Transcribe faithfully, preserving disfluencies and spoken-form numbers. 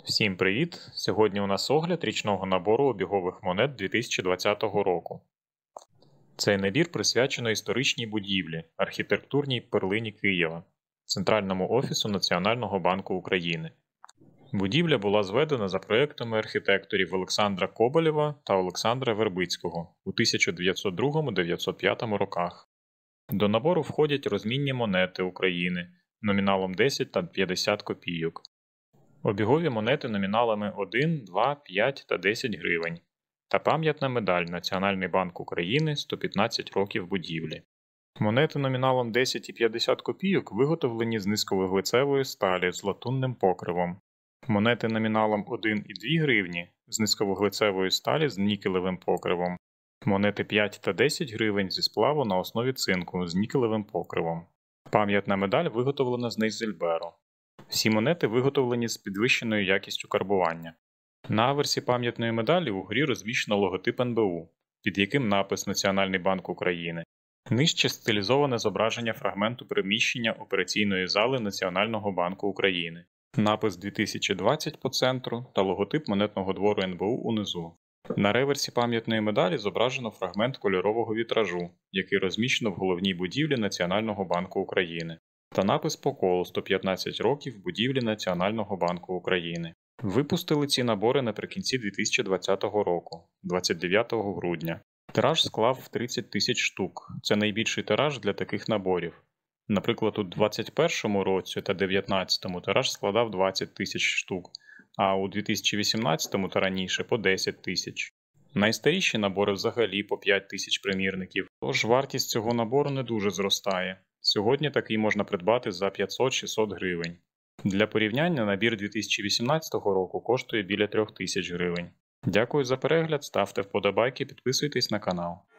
Всім привіт! Сьогодні у нас огляд річного набору обігових монет дві тисячі двадцятого року. Цей набір присвячено історичній будівлі, архітектурній перлині Києва, Центральному офісу Національного банку України. Будівля була зведена за проектами архітекторів Олександра Коболєва та Олександра Вербицького у тисяча дев'ятсот другому - дев'ятсот п'ятому роках. До набору входять розмінні монети України номіналом десять та п'ятдесят копійок. Обігові монети номіналами один, два, п'ять та десять гривень та пам'ятна медаль Національний банк України сто п'ятнадцять років будівлі. Монети номіналом десять і п'ятдесят копійок виготовлені з низьковуглецевої сталі з латунним покривом. Монети номіналом один і дві гривні з низьковуглецевої сталі з нікелевим покривом. Монети п'ять та десять гривень зі сплаву на основі цинку з нікелевим покривом. Пам'ятна медаль виготовлена з нейзельберу. Всі монети виготовлені з підвищеною якістю карбування. На аверсі пам'ятної медалі угорі розміщено логотип ен бе у, під яким напис Національний банк України. Нижче стилізоване зображення фрагменту приміщення операційної зали Національного банку України. Напис дві тисячі двадцять по центру та логотип монетного двору ен бе у унизу. На реверсі пам'ятної медалі зображено фрагмент кольорового вітражу, який розміщено в головній будівлі Національного банку України. Та напис по колу сто п'ятнадцять років будівлі Національного банку України. Випустили ці набори наприкінці дві тисячі двадцятого року, двадцять дев'ятого грудня. Тираж склав тридцять тисяч штук. Це найбільший тираж для таких наборів. Наприклад, у двадцять першому році та дев'ятнадцятому тираж складав двадцять тисяч штук, а у дві тисячі вісімнадцятому та раніше по десять тисяч. Найстаріші набори взагалі по п'ять тисяч примірників, тож вартість цього набору не дуже зростає. Сьогодні такий можна придбати за п'ятсот - шістсот гривень. Для порівняння набір дві тисячі вісімнадцятого року коштує біля трьох тисяч гривень. Дякую за перегляд, ставте вподобайки, підписуйтесь на канал.